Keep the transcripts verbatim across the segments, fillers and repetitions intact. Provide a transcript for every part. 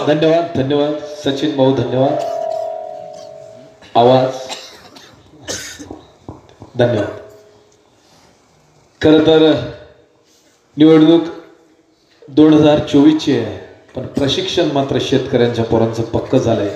धन्यवाद धन्यवाद सचिन भाऊ, धन्यवाद. आवाज धन्यवाद. खर तर निवडणूक दोन हजार चोवीस ची आहे, पण प्रशिक्षण मात्र शेतकऱ्यांच्या पोरांचं पक्क झालंय.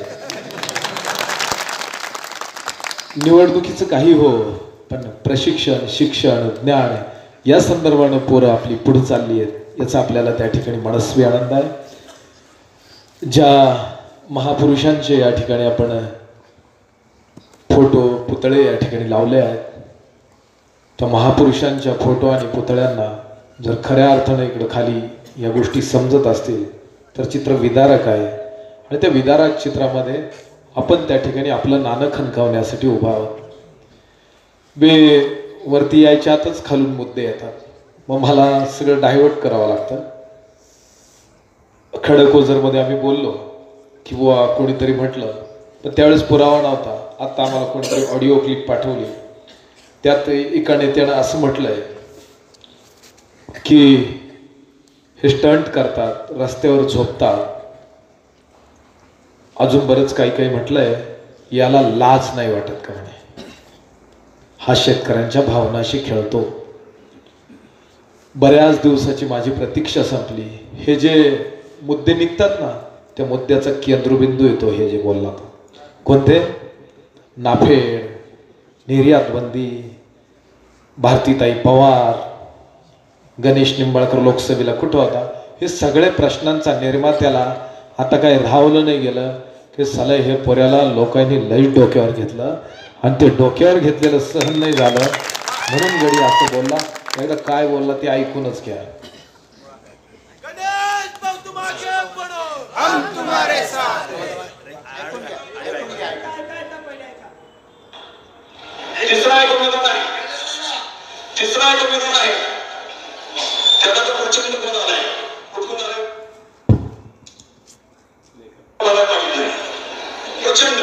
निवडणुकीचं काही हो, पण प्रशिक्षण, शिक्षण, ज्ञान या संदर्भानं पोरं आपली पुढे चालली आहेत याचा आपल्याला त्या ठिकाणी मनस्वी आनंद आहे. ज्या महापुरुषांचे या ठिकाणी आपण फोटो पुतळे या ठिकाणी लावले आहेत, त्या महापुरुषांच्या फोटो आणि पुतळ्यांना जर खऱ्या अर्थाने इकडं खाली या गोष्टी समजत असतील तर चित्र विदारक आहे. आणि त्या विदारक चित्रामध्ये आपण त्या ठिकाणी आपलं नाणं खणकावण्यासाठी उभा आहोत. बे वरती यायच्या आतच खालून मुद्दे येतात, मग मला सगळं डायव्हर्ट करावं लागतं. खडकोजरमध्ये आम्ही बोललो की बुवा कोणीतरी म्हटलं, पण त्यावेळेस पुरावा नव्हता. आता आम्हाला कोणीतरी ऑडिओ क्लिप पाठवली, त्यात एका नेत्यानं असं म्हटलंय की हे स्टंट करतात, रस्त्यावर झोपतात, अजून बरंच काही काही म्हटलंय. याला लाज नाही वाटत का म्हणे. हा शेतकऱ्यांच्या भावनाशी खेळतो. बऱ्याच दिवसाची माझी प्रतीक्षा संपली. हे जे मुद्दे निघतात ना, त्या मुद्द्याचा केंद्रबिंदू येतो हे जे बोलला तो. कोणते? नाफेड, निर्यात बंदी, भारतीताई पवार, गणेश निंबाळकर लोकसभेला कुठं होता, हे सगळे प्रश्नांचा निर्मात्याला आता काय राहवलं नाही गेलं की साला हे पोऱ्याला लोकांनी लई डोक्यावर घेतलं आणि ते डोक्यावर घेतलेलं सहन नाही झालं म्हणून गडी असं बोलला. एकदा काय बोलला ते ऐकूनच घ्या. तिसरा एक उमेदवार आहे, तिसरा एक उमेदवार आहे, त्याला तर प्रचंड पद आलाय. कुठून आलाय मला माहित नाही. प्रचंड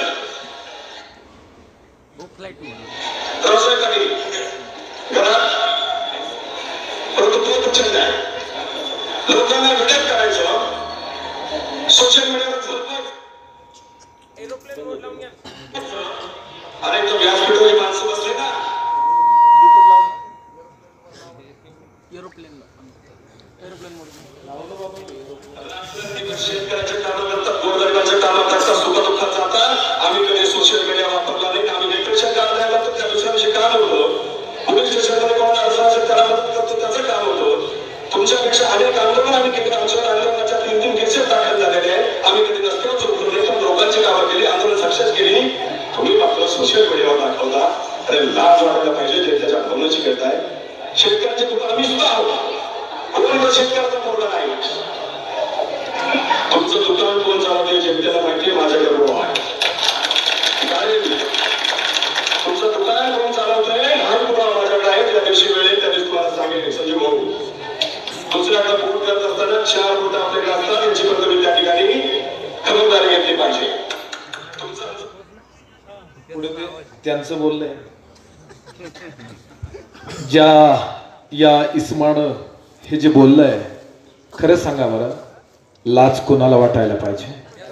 रसोई कधी घरात, परंतु तो प्रचंड आहे. लोकांना विकत करायचं सोशल मीडियावर अरे तो व्यासपीठावरची माणसं बसले ना, शेतकऱ्याचे कामं करतात, गोरगरिबांचे कामं करतात, सुखदुःखात जातात. आम्ही कधी सोशल मीडिया वापरला नाही. आम्ही डिप्रेशन काढायला लागतो, त्या दुसऱ्या दिवशी काम होतो. पोलीस स्टेशनमध्ये कोण अडचण त्याला मदत करतो, त्याचं काम होतं. तुमच्यापेक्षा अनेक आंदोलन आम्ही केले. आमच्या आंदोलनाच्या तीन तीन केसेस दाखल झालेले आहे. आम्ही कधी रस्त्यावर झोपलो नाही, पण लोकांची कामं केली, आंदोलन सक्सेस केली. तुम्ही मात्र सोशल मीडियावर दाखवता. अरे लाज वाटायला पाहिजे जे त्याच्या भावनाची करताय. शेतकऱ्याचे कुठं आम्ही सुद्धा आहोत. कोण शेतकऱ्याचा पोरगा नाही. तुमचं दुकान कोण चालवते जनतेला माहिती आहे. माझ्याकडे पुरावा आहे. काय तुमचं दुकान कोण चालवतंय हा पुरावा माझ्याकडे आहे. त्या दिवशी वेळेत त्या दिवशी तुम्हाला सांगेल संजीव भाऊ. दुसऱ्याकडे बोट करत असताना चार बोट आपल्याकडे असतात, त्यांची पण तुम्ही त्या ठिकाणी खबरदारी घेतली पाहिजे. पुढे त्यांचं बोललंय, ज्या या इस्मानं हे जे बोललंय, खरं सांगा बरं, लाज कोणाला वाटायला पाहिजे.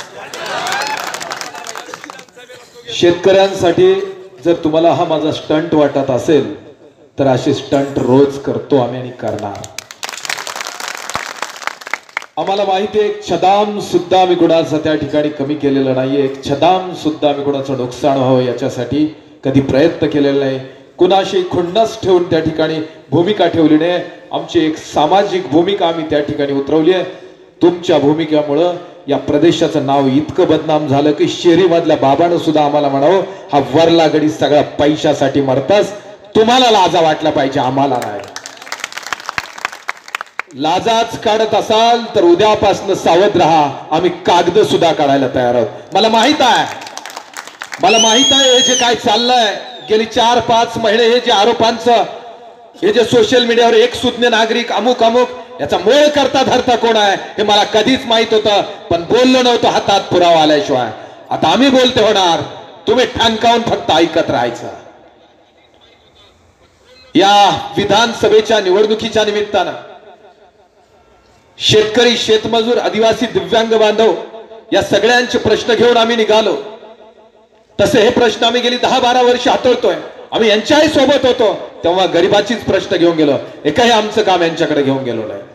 शेतकऱ्यांसाठी जर तुम्हाला हा माझा स्टंट वाटत असेल तर असे स्टंट रोज करतो आम्ही आणि करणार. आम्हाला माहिती आहे, एक छदाम सुद्धा आम्ही कुणाचं त्या ठिकाणी कमी केलेलं नाहीये. एक छदाम सुद्धा आम्ही कुणाचं नुकसान व्हावं याच्यासाठी कधी प्रयत्न केलेला नाही. कुणाशी खुन्नस ठेवून त्या ठिकाणी भूमिका ठेवली नाही. आमची एक सामाजिक भूमिका आम्ही त्या ठिकाणी उतरवली आहे. तुमच्या भूमिकेमुळं या प्रदेशाचं नाव इतकं बदनाम झालं की शेरीमधल्या बाबानं सुद्धा आम्हाला म्हणावं, हा वरला गडी सगळा पैशासाठी मरतास. तुम्हाला लाजा वाटला पाहिजे, आम्हाला नाही. लाजाच काढत असाल तर उद्यापासून सावध राहा. आम्ही कागद सुद्धा काढायला तयार आहोत. मला माहित आहे मला माहित आहे हे जे काय चाललंय गेली चार पाच महिने, हे जे आरोपांचं, हे जे सोशल मीडियावर एक सुज्ञ नागरिक अमुक अमुक, याचा मोळ करता धरता कोण आहे हे मला कधीच माहित होतं, पण बोललो नव्हतं हातात पुरावा आल्याशिवाय. आता आम्ही बोलते होणार, तुम्ही ठणकावून फक्त ऐकत राहायचं. या विधानसभेच्या निवडणुकीच्या निमित्तानं शेतकरी, शेतमजूर, आदिवासी, दिव्यांग बांधव या सगळ्यांचे प्रश्न घेऊन आम्ही निघालो. तसे हे प्रश्न आम्ही गेली दहा बारा वर्ष हाताळतोय. आम्ही यांच्याही सोबत होतो तेव्हा गरिबाचीच प्रश्न घेऊन गेलो. एकही आमचं काम यांच्याकडे घेऊन गेलो नाही.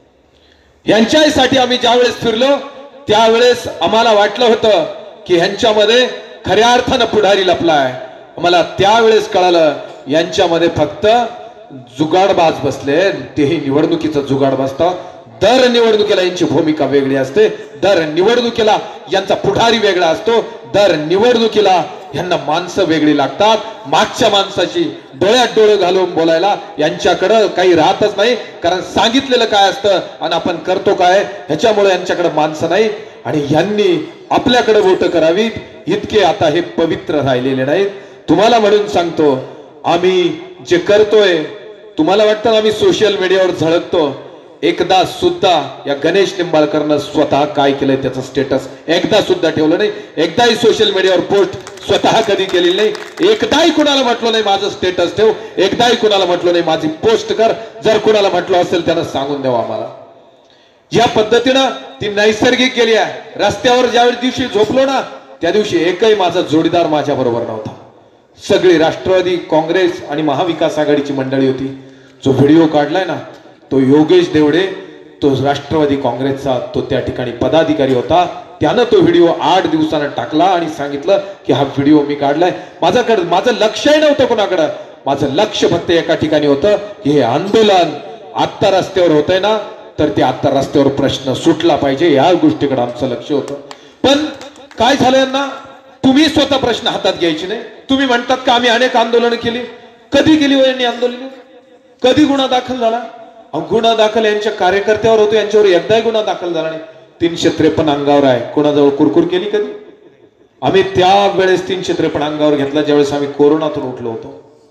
यांच्याही साठी आम्ही ज्यावेळेस फिरलो त्यावेळेस आम्हाला वाटलं होतं की ह्यांच्यामध्ये खऱ्या अर्थानं पुढारी लपलाय. आम्हाला त्यावेळेस कळालं यांच्यामध्ये फक्त जुगाडबाज बसले. तेही निवडणुकीचं जुगाड बसतं. दर निवडणुकीला यांची भूमिका वेगळी असते. दर निवडणुकीला यांचा पुढारी वेगळा असतो. दर निवडणुकीला यांना माणसं वेगळी लागतात. मागच्या माणसाची डोळ्यात डोळे घालून बोलायला यांच्याकडे काही राहतच नाही. कारण सांगितलेलं काय असतं आणि आपण करतो काय ह्याच्यामुळे यांच्याकडे माणसं नाही. आणि यांनी आपल्याकडे वोट करावीत इतके आता हे पवित्र राहिलेले नाहीत. तुम्हाला म्हणून सांगतो आम्ही जे करतोय तुम्हाला वाटतं आम्ही सोशल मीडियावर झळकतो. एकदा सुद्धा या गणेश निंबाळकरनं स्वतः काय केलंय त्याचं स्टेटस एकदा सुद्धा ठेवलं नाही. एकदाही सोशल मीडियावर पोस्ट स्वतः कधी केलेली नाही. एकदाही कुणाला म्हटलं नाही माझं स्टेटस ठेव. एकदाही कुणाला म्हटलं नाही माझी पोस्ट कर. जर कुणाला म्हटलं असेल त्यानं सांगून द्यावं आम्हाला. या पद्धतीनं ती नैसर्गिक गेली आहे. रस्त्यावर ज्यावेळी दिवशी झोपलो ना त्या दिवशी एकही माझा जोडीदार माझ्या बरोबर नव्हता. सगळी राष्ट्रवादी काँग्रेस आणि महाविकास आघाडीची मंडळी होती. जो व्हिडिओ काढलाय ना तो योगेश देवडे तो राष्ट्रवादी काँग्रेसचा तो त्या ठिकाणी पदाधिकारी होता. त्यानं तो व्हिडिओ आठ दिवसानं टाकला आणि सांगितलं की हा व्हिडिओ मी काढलाय. माझ्याकडे माझं लक्षही नव्हतं कोणाकडं. माझं लक्ष फक्त एका ठिकाणी होतं की हे आंदोलन आत्ता रस्त्यावर होतंय ना तर ते आत्ता रस्त्यावर प्रश्न सुटला पाहिजे या गोष्टीकडे आमचं लक्ष होतं. पण काय झालं यांना तुम्ही स्वतः प्रश्न हातात घ्यायचे नाही. तुम्ही म्हणतात का आम्ही अनेक आंदोलन केली. कधी केली हो यांनी आंदोलन. कधी गुन्हा दाखल झाला. गुन्हा दाखल यांच्या कार्यकर्त्यावर होतो यांच्यावर एकदाही गुन्हा दाखल झाला नाही. तीनशे त्रेपन्न अंगावर आहे. कोणाजवळ कुरकुर केली कधी. आम्ही त्या वेळेस तीनशे त्रेपन्न अंगावर घेतला ज्यावेळेस आम्ही कोरोनातून उठलो होतो.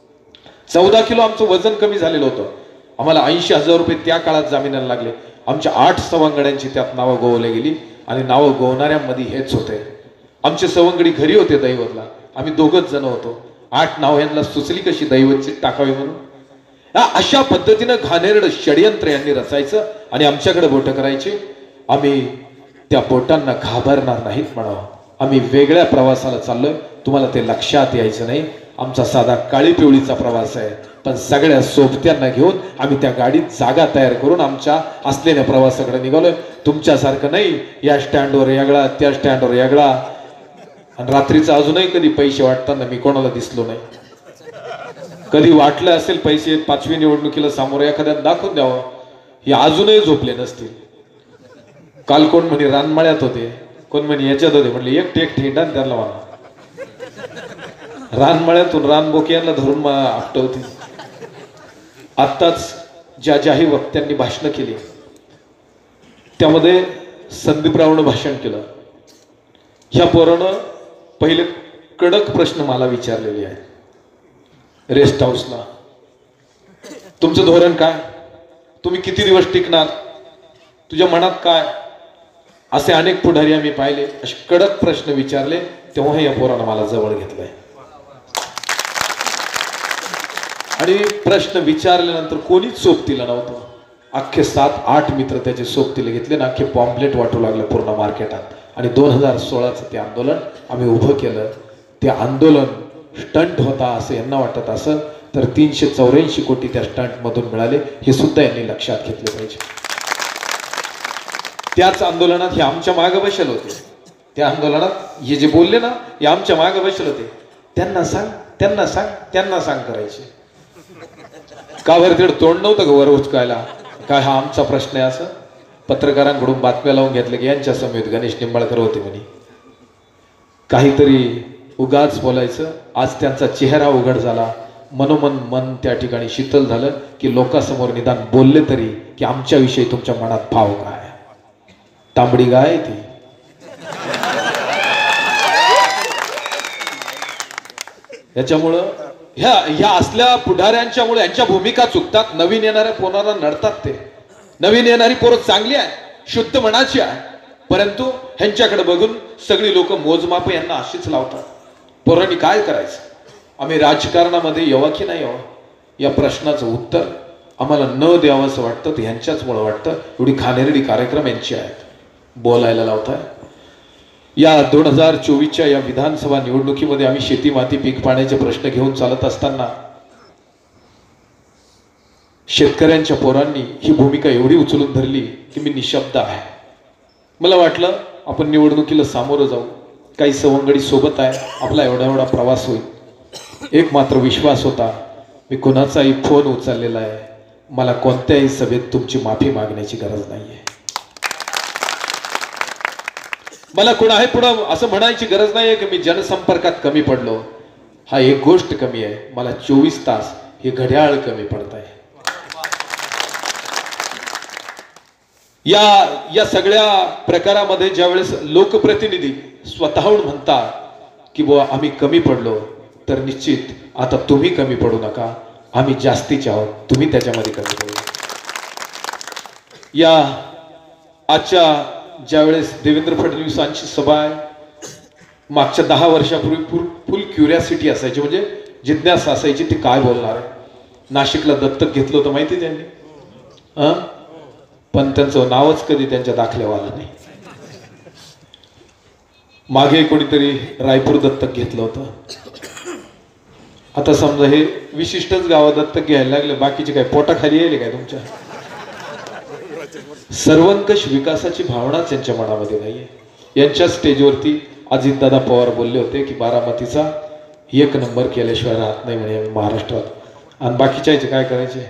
चौदा किलो आमचं वजन कमी झालेलं होतं. आम्हाला ऐंशी हजार रुपये त्या काळात जामिनाला लागले. आमच्या आठ सवंगड्यांची त्यात नावं गोवली गेली आणि नावं गोवणाऱ्यांमध्ये हेच होते. आमचे सवंगडी घरी होते दैवतला. आम्ही दोघच जण होतो. आठ नाव यांना सुचली कशी दैवतची टाकावी म्हणून. अशा पद्धतीनं घाणेरडं षडयंत्र यांनी रचायचं आणि आमच्याकडे बोट करायची. आम्ही त्या बोटांना घाबरणार नाहीत म्हणावं. आम्ही वेगळ्या प्रवासाला चाललोय. तुम्हाला ते लक्षात यायचं नाही. आमचा साधा काळी पिवळीचा प्रवास आहे. पण सगळ्या सोबत्यांना घेऊन आम्ही त्या गाडीत जागा तयार करून आमच्या असलेल्या प्रवासाकडे निघालोय. तुमच्यासारखं नाही या स्टँडवर वेगळा त्या स्टँडवर वेगळा. आणि रात्रीचं अजूनही कधी पैसे वाटताना मी कोणाला दिसलो नाही. कधी वाटलं असेल पैसे पाचवी निवडणुकीला सामोरं एखाद्याला दाखवून द्यावं हे अजूनही झोपले नसतील. काल कोण म्हणे रानमाळ्यात होते कोण म्हणे याच्यात होते. म्हणले एक टेक ठेंडा त्यांना म्हणा रानमाळ्यातून रानबोकियांना धरून आपटवतील. आत्ताच ज्या ज्याही वक्त्यांनी भाषणं केली त्यामध्ये संदीपरावनं भाषण केलं. ह्या पोरानं पहिले कडक प्रश्न मला विचारलेले आहेत. रेस्ट हाऊसला तुमचं धोरण काय. तुम्ही किती दिवस टिकणार. तुझ्या मनात काय. असे अनेक पुढारी आम्ही पाहिले. असे कडक प्रश्न विचारले तेव्हा या पोरानं मला जवळ घेतलंय. आणि प्रश्न विचारल्यानंतर कोणीच सोबतीला नव्हतं. अख्खे सात आठ मित्र त्याचे सोबतीला घेतले ना अख्खे पॉम्पलेट वाटू लागले पूर्ण मार्केटात. आणि दोन हजार सोळाचं ते आंदोलन आम्ही उभं केलं. ते आंदोलन स्टंट होता असं यांना वाटत असं तर तीनशे चौऱ्याऐंशी कोटी त्या स्टंट मधून मिळाले हे सुद्धा यांनी लक्षात घेतले पाहिजे. त्याच आंदोलनात हे आमच्या मागे बसले होते. त्या आंदोलनात हे जे बोलले ना हे आमच्या मागे बसले होते. त्यांना सांग त्यांना सांग त्यांना सांग करायचे. का बरं तेवढं तोंड नव्हतं का वर उचकायला. काय हा आमचा प्रश्न आहे असं. पत्रकारांकडून बातम्या लावून घेतल्या की यांच्या समेत गणेश निंबाळकर होते म्हणे. काहीतरी उगाच बोलायचं. आज त्यांचा चेहरा उघड झाला. मनोमन मन त्या ठिकाणी शीतल झालं की लोकांसमोर निदान बोलले तरी की आमच्याविषयी तुमच्या मनात भाव काय. तांबडी गाय ती. याच्यामुळं ह्या ह्या असल्या पुढाऱ्यांच्यामुळे यांच्या भूमिका चुकतात. नवीन येणाऱ्या पोरांना नडतात. ते नवीन येणारी पोरं चांगली आहे शुद्ध मनाची आहे परंतु ह्यांच्याकडे बघून सगळी लोक मोजमाप यांना अशीच लावतात. पोरांनी काय करायचं. आम्ही राजकारणामध्ये यावं की नाही यावं या प्रश्नाचं उत्तर आम्हाला न द्यावं असं वाटतं. ते ह्यांच्याचमुळे वाटतं. एवढी खानेरडी कार्यक्रम यांची आहेत. बोलायला लावताय. या दोन हजार चोवीसच्या या विधानसभा निवडणुकीमध्ये आम्ही शेती माती पीक पाण्याचे प्रश्न घेऊन चालत असताना शेतकऱ्यांच्या पोरांनी ही भूमिका एवढी उचलून धरली की मी निशब्द आहे. मला वाटलं आपण निवडणुकीला सामोरं जाऊ, काही सवंगडी सोबत आहे, आपला एवढा एवढा प्रवास होईल. एक मात्र विश्वास होता, मी कोणाचाही फोन उचललेला आहे, मला कोणत्याही सभेत तुमची माफी मागण्याची गरज नाहीये. मला कोणाही पुढं असं म्हणायची गरज नाहीये की मी जनसंपर्कात कमी पडलो. हा एक गोष्ट कमी आहे, मला चोवीस तास हे घड्याळ कमी पडत आहे. या या सगळ्या प्रकारामध्ये ज्यावेळेस लोकप्रतिनिधी स्वतःहून म्हणतात की बुवा आम्ही कमी पडलो, तर निश्चित आता तुम्ही कमी पडू नका, आम्ही जास्तीचे आहोत, तुम्ही त्याच्यामध्ये कमी पडू. या आजच्या ज्यावेळेस देवेंद्र फडणवीसांची सभा आहे, मागच्या दहा वर्षापूर्वी फुल क्युरियासिटी असायची, म्हणजे जिज्ञासा असायची ती काय बोलणार आहे. नाशिकला दत्तक घेतलं होतं माहिती त्यांनी, अ पण त्यांचं नावच कधी त्यांच्या दाखल्यावर आलं नाही. मागे कोणीतरी रायपूर दत्तक घेतलं होतं. आता समजा हे विशिष्टच गाव दत्तक घ्यायला लागले, बाकीचे काय पोटाखाली येईल काय तुमच्या? सर्वंकष विकासाची भावना त्यांच्या मनामध्ये नाहीये. यांच्या स्टेजवरती अजितदादा पवार बोलले होते की बारामतीचा एक नंबर केल्याशिवाय राहत नाही म्हणे महाराष्ट्रात, आणि बाकीच्या काय करायचे.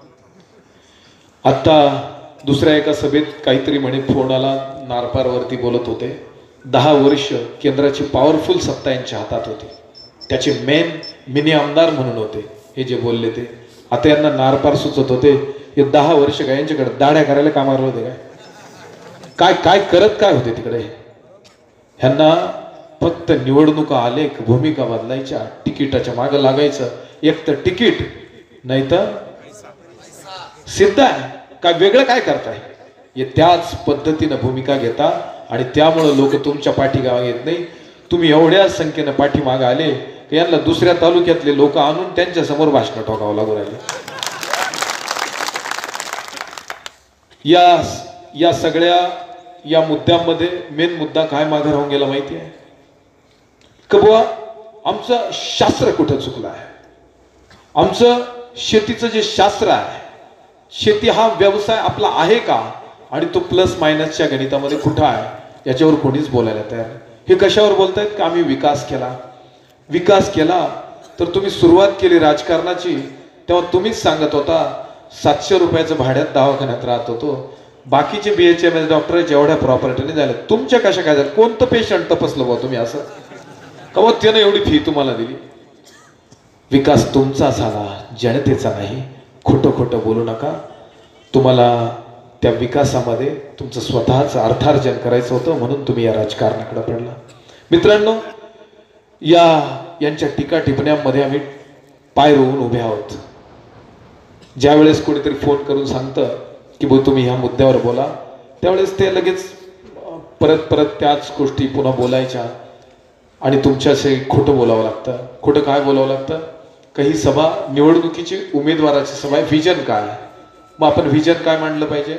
आता दुसऱ्या एका सभेत काहीतरी म्हणे फोन आला, नारपारवरती बोलत होते, दहा वर्ष केंद्राची पॉवरफुल सत्ता यांच्या हातात होती, त्याचे मेन मिनी आमदार म्हणून होते हे जे बोलले ते. आता यांना नारपार सुचत होते, हे दहा वर्ष काय यांच्याकडे दाढ्या करायला कामाला होते काय काय काय करत काय होते तिकडे. ह्यांना फक्त निवडणुका आले, भूमिका बदलायच्या, तिकिटाच्या मागं लागायचं. एक तर तिकीट नाही तर सिद्ध आहे, काय वेगळं काय करताय. हे त्याच पद्धतीनं भूमिका घेता आणि त्यामुळं लोक तुमच्या पाठीगावा येत नाही. तुम्ही एवढ्या संख्येनं पाठीमागे आले की यांना दुसऱ्या तालुक्यातले लोक आणून त्यांच्या समोर भाषण ठोकावं लागू राहिले. या या सगळ्या या मुद्द्यामध्ये मेन मुद्दा काय मागे राहून गेला माहिती आहे का बुवा, आमचं शास्त्र कुठं चुकलं आहे. आमचं शेतीचं जे शास्त्र आहे, शेती हा व्यवसाय आपला आहे का, आणि तो प्लस मायनसच्या गणितामध्ये कुठं आहे याच्यावर कोणीच बोलायला तयार नाही. हे कशावर बोलतायत का आम्ही विकास केला. विकास केला तर तुम्ही सुरुवात केली राजकारणाची, तेव्हा तुम्हीच सांगत होता सातशे रुपयाचं भाड्यात दवाखान्यात राहत होतो, बाकीचे B H M S doctor जेवढ्या प्रॉपर्टीने झाले, तुमच्या कशा काय झालं. कोणतं पेशंट तपासलं बा तुम्ही असं का बा त्यानं एवढी फी तुम्हाला दिली. विकास तुमचा झाला, जनतेचा नाही. खोटं खोटं बोलू नका. तुम्हाला त्या विकासामध्ये तुमचं स्वतःचं अर्थार्जन करायचं होतं, म्हणून तुम्ही या राजकारणाकडे पडला. मित्रांनो, या यांच्या टीका टिप्पण्यांमध्ये आम्ही पाय रोवून उभे आहोत. ज्यावेळेस कोणीतरी फोन करून सांगतं की भाऊ तुम्ही ह्या मुद्द्यावर बोला, त्यावेळेस ते लगेच परत परत त्याच गोष्टी पुन्हा बोलायच्या आणि तुमच्याशी खोटं बोलावं लागतं. खोटं काय बोलावं लागतं, काही सभा निवडणुकीची उमेदवाराची सभा आहे, व्हिजन काय, मग आपण व्हिजन काय मांडलं पाहिजे.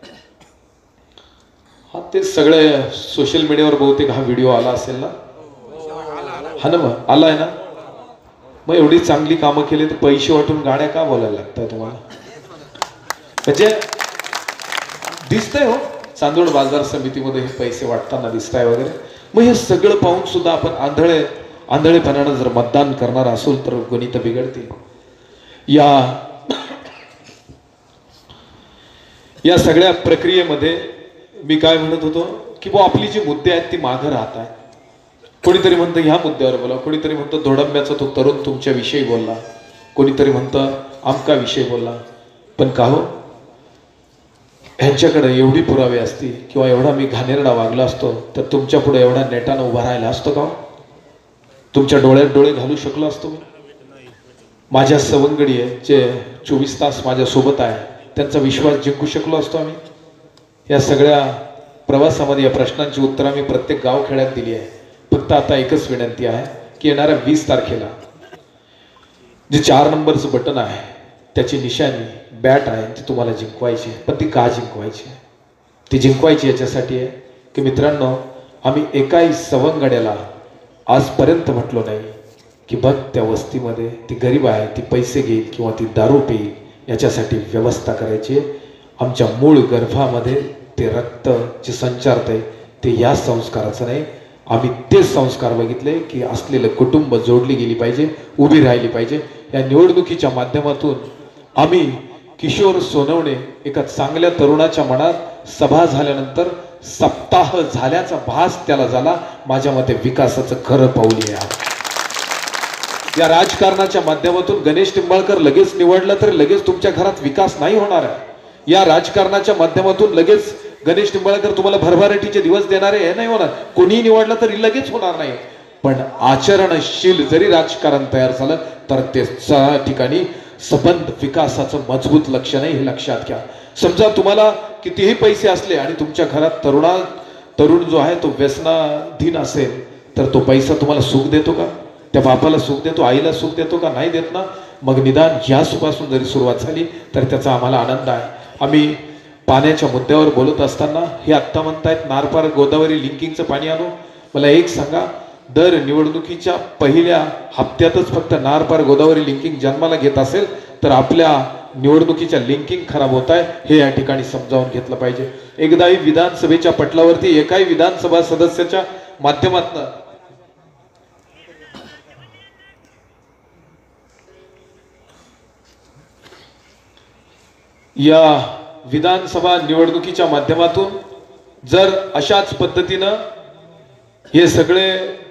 हा ते सगळे सोशल मीडियावर बहुतेक हा व्हिडिओ आला असेल ना, हा ना, मग आलाय ना. मग एवढी चांगली कामं केली तर पैसे वाटून गाड्या का बोलायला लागतात तुम्हाला. म्हणजे दिसतंय हो, चांदोड बाजार समितीमध्ये हे पैसे वाटताना दिसताय वगैरे. मग हे सगळं पाहून सुद्धा आपण आंधळे आंधळेपणानं जर मतदान करणार असेल तर गणित बिघडतील. या या सगळ्या प्रक्रियेमध्ये मी काय म्हणत होतो की बुवा आपली जी मुद्दे आहेत ती मागं राहत आहेत. कोणीतरी म्हणतं ह्या मुद्द्यावर बोला, कोणीतरी म्हणतं धोडंब्याचा तो तरुण तुमच्या विषयी बोलला, कोणीतरी म्हणतं आमका विषय बोलला. पण का हो, ह्यांच्याकडे एवढी पुरावे असती किंवा एवढा मी घाणेरडा वागला असतो तर तुमच्या पुढे एवढा नेटानं उभा राहिला असतो का, तुमच्या डोळ्यात डोळे घालू शकलो असतो मी. माझ्या सवंगडी आहे जे चोवीस तास माझ्या सोबत आहे, त्यांचा विश्वास जिंकू शकलो असतो आम्ही. या सगळ्या प्रवासामध्ये या प्रश्नांची उत्तरं आम्ही प्रत्येक गावखेड्यात दिली आहे. फक्त आता एकच विनंती आहे की येणाऱ्या वीस तारखेला जे चार नंबरचं बटन आहे त्याची निशाणी बॅट आहे ती तुम्हाला जिंकवायची. पण ती का जिंकवायची, ती जिंकवायची याच्यासाठी आहे की मित्रांनो, आम्ही एकाही सवंगड्याला आजपर्यंत म्हटलो नाही की बघ त्या वस्तीमध्ये ती गरीब आहे, ती पैसे घेईल किंवा ती दारू पिईल, याच्यासाठी व्यवस्था करायची. आमच्या मूळ गर्भामध्ये ते रक्त जे संचारते ते या संस्काराचं नाही. आम्ही ते संस्कार बघितले की असलेलं कुटुंब जोडली गेली पाहिजे, उभी राहिली पाहिजे. या निवडणुकीच्या माध्यमातून आम्ही किशोर सोनवणे एका चांगल्या तरुणाच्या मनात सभा झाल्यानंतर सप्ताह झाल्याचा भास त्याला झाला. माझ्या मते विकासाचं खरं पाऊल आहे. या राजकारणाच्या माध्यमातून गणेश निंबाळकर लगेच निवडला तर लगेच तुमच्या घरात विकास नाही होणार आहे. या राजकारणाच्या माध्यमातून लगेच गणेश निंबाळकर तुम्हाला भरभराटीचे दिवस देणारे हे नाही होणार. कोणीही निवडला तरी लगेच होणार नाही. पण आचरणशील जरी राजकारण तयार झालं तर ते त्या ठिकाणी सबंध विकासाचं मजबूत लक्ष नाही, हे लक्षात घ्या. समजा तुम्हाला कितीही पैसे असले आणि तुमच्या घरात तरुणा तरुण जो आहे तो व्यसनाधीन असेल तर तो पैसा तुम्हाला सुख देतो का? त्या बापाला सुख देतो, आईला सुख देतो का? नाही देत ना. मग निदान ह्या सुखापासून जरी सुरुवात झाली तर त्याचा आम्हाला आनंद आहे. आम्ही पाण्याच्या मुद्द्यावर बोलत असताना हे आत्ता म्हणतायत नारपार गोदावरी लिंकिंगचं पाणी आणू. मला एक सांगा, दर निवडणुकीच्या पहिल्या हप्त्यातच फक्त नारपार गोदावरी लिंकिंग जन्माला घेत असेल तर आपल्या निवडणुकीच्या लिंकिंग खराब होत आहे, हे या ठिकाणी समजावून घेतलं पाहिजे. एकदाही विधानसभेच्या पटलावरती एकाही विधानसभा सदस्याच्या माध्यमातून या विधानसभा निवडणुकीच्या माध्यमातून जर अशाच पद्धतीनं हे सगळे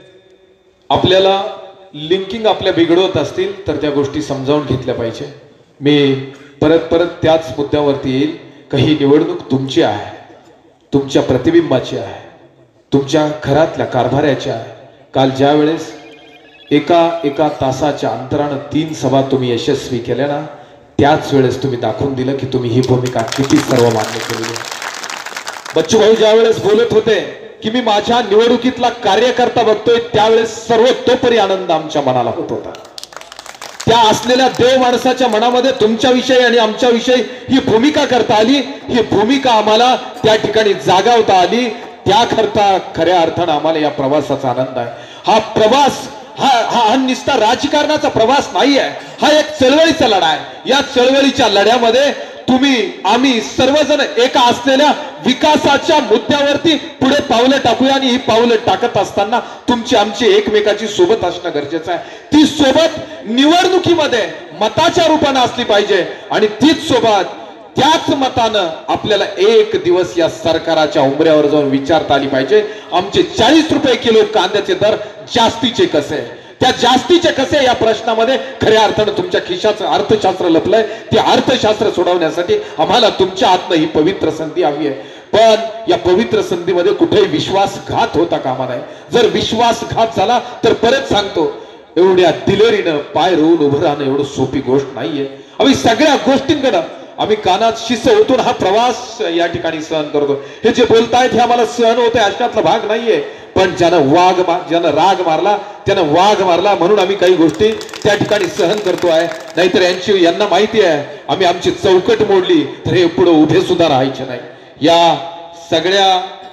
आपल्याला लिंकिंग आपल्या बिघडवत असतील तर त्या गोष्टी समजावून घेतल्या पाहिजे. मी परत परत त्याच मुद्द्यावरती येईल. काही निवडणूक तुमची आहे, तुमच्या प्रतिबिंबाची आहे, तुमच्या घरातल्या कारभाऱ्याची आहे. काल ज्या वेळेस एका एका तासाच्या अंतरानं तीन सभा तुम्ही यशस्वी केल्या ना, त्याच वेळेस तुम्ही दाखवून दिलं की तुम्ही ही भूमिका किती सर्वमान्य केली. बच्चू भाऊ ज्या वेळेस बोलत होते की मी माझ्या निवडणुकीतला कार्यकर्ता बघतोय, त्यावेळेस सर्वतोपरी आनंद आमच्या मनाला होत होता. त्या असलेल्या देव माणसाच्या मनामध्ये तुमच्याविषयी आणि आमच्याविषयी ही भूमिका करता आली. ही भूमिका आम्हाला त्या ठिकाणी जागावता आली. त्याकरता खऱ्या अर्थानं आम्हाला या प्रवासाचा आनंद आहे. हा प्रवास हा हा निस्ता राजकारणाचा प्रवास नाही आहे, हा एक चळवळीचा लढा आहे. या चळवळीच्या लढ्यामध्ये तुम्ही आम्ही सर्वजण एका असलेल्या विकासाच्या मुद्द्यावरती पुढे पावलं टाकूया. आणि ही पावलं टाकत असताना तुमची आमची एकमेकाची सोबत असणं गरजेचं आहे. ती सोबत निवडणुकीमध्ये मताच्या रूपाने असली पाहिजे आणि तीच सोबत त्याच मतानं आपल्याला एक दिवस या सरकाराच्या उंबऱ्यावर जाऊन विचारता आली पाहिजे, आमचे चाळीस रुपये किलो कांद्याचे दर जास्तीचे कसे? त्या जास्तीचे कसे या प्रश्नामध्ये खऱ्या अर्थानं तुमच्या खिशाचं अर्थशास्त्र लपलंय. ते अर्थशास्त्र सोडवण्यासाठी आम्हाला तुमच्या हातनं ही पवित्र संधी हवी आहे. पण या पवित्र संधीमध्ये कुठेही विश्वासघात होता कामा नये. जर विश्वासघात झाला तर परत सांगतो, एवढ्या दिलेरीनं पाय रोवून उभं राहणं एवढं सोपी गोष्ट नाहीये. आम्ही सगळ्या गोष्टींकडे आम्ही कानात शिस ओतून हा प्रवास या ठिकाणी सहन करतो. हे जे बोलतायत हे आम्हाला सहन होते अशातला भाग नाहीये. पण ज्यानं वाघ ज्यानं राग मारला त्यानं वाघ मारला म्हणून आम्ही काही गोष्टी त्या ठिकाणी सहन करतो आहे. नाहीतर यांची यांना माहिती आहे आम्ही आमची चौकट मोडली तर हे पुढे उभे सुद्धा राहायचे नाही. या सगळ्या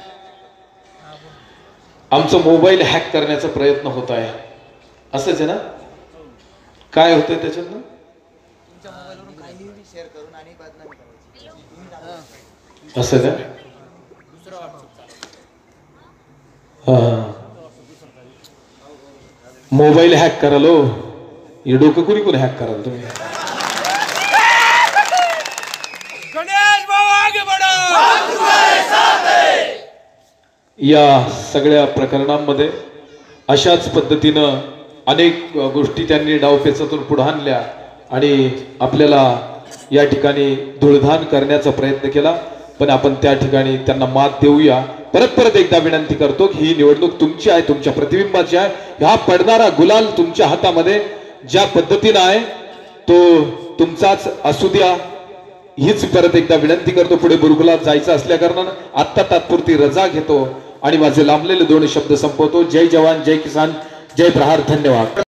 आमचं मोबाईल हॅक करण्याचा प्रयत्न होत आहे. असंच आहे ना? काय होतंय त्याच्यातनं? असं का? मोबाईल हॅक कराल हो, हे डोकं कुणी कोणी हॅक कराल तुम्ही? या सगळ्या प्रकरणांमध्ये अशाच पद्धतीनं अनेक गोष्टी त्यांनी डावपेचातून पुढे आणल्या आणि आपल्याला या ठिकाणी धुळधान करण्याचा प्रयत्न केला. पण आपण त्या ठिकाणी त्यांना मात देऊया. परत परत एकदा विनंती करतो की ही निवडणूक तुमची आहे, तुमच्या प्रतिबिंबाची आहे. हा पडणारा गुलाल तुमच्या हातामध्ये ज्या पद्धतीने आहे तो तुमचाच असू द्या, हीच परत एकदा विनंती करतो. पुढे बुरगुलात जायचं असल्या कारणानं आत्ता तात्पुरती रजा घेतो आणि माझे लांबलेले दोन शब्द संपवतो. जय जवान, जय किसान, जय प्रहार. धन्यवाद.